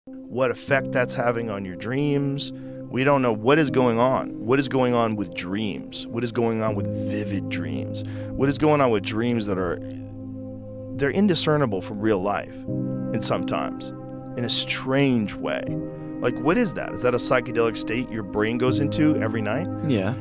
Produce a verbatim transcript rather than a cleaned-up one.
what effect that's having on your dreams. We don't know what is going on. What is going on with dreams? What is going on with vivid dreams? What is going on with dreams that are, they're indiscernible from real life, and sometimes in a strange way. Like, what is that? Is that a psychedelic state your brain goes into every night? Yeah.